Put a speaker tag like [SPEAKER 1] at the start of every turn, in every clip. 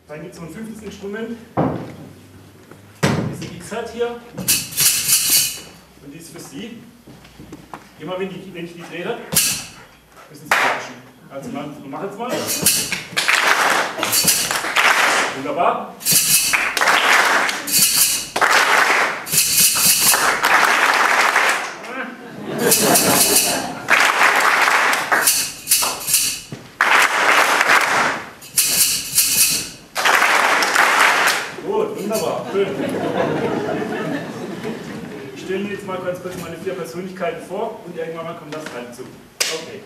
[SPEAKER 1] Dann gibt es noch ein 5. Instrument. Das ist die X-Hat hier. Und die ist für Sie. Immer wenn ich die drehe, müssen Sie klatschen. Also wir machen es mal. Wunderbar. Gut, wunderbar. Schön. Ich stelle mir jetzt mal ganz kurz meine 4 Persönlichkeiten vor und irgendwann mal kommt das rein zu. Okay.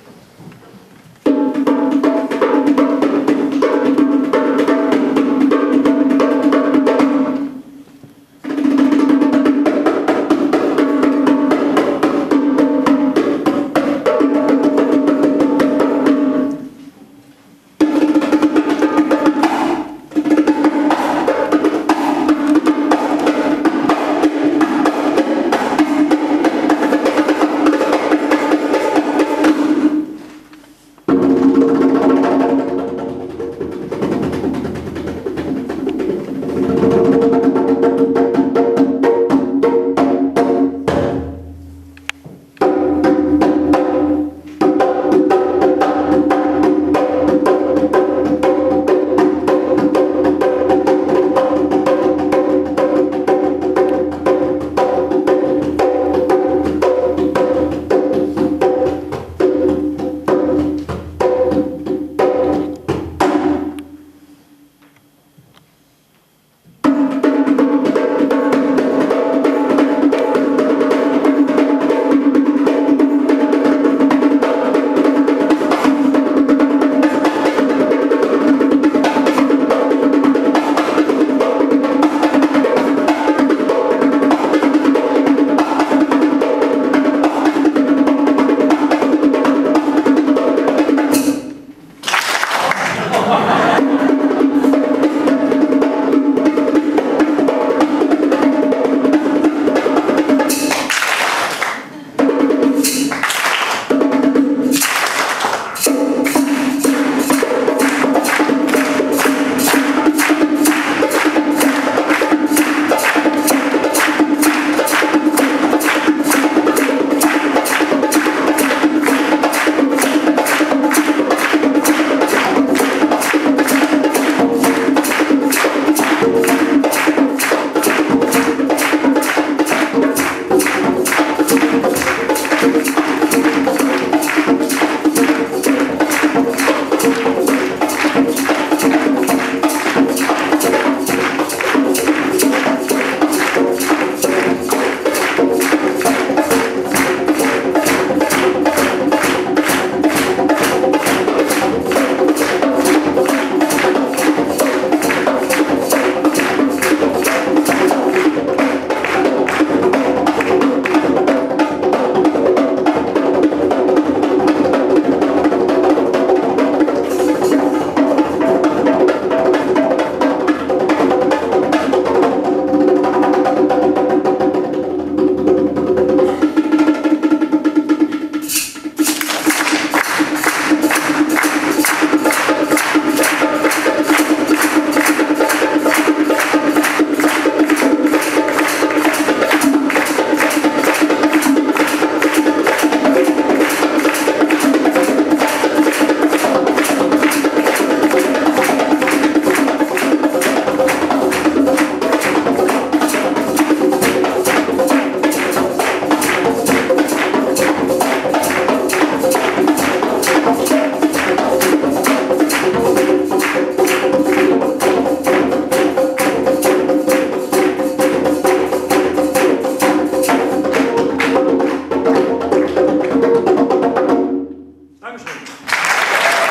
[SPEAKER 1] Dankeschön.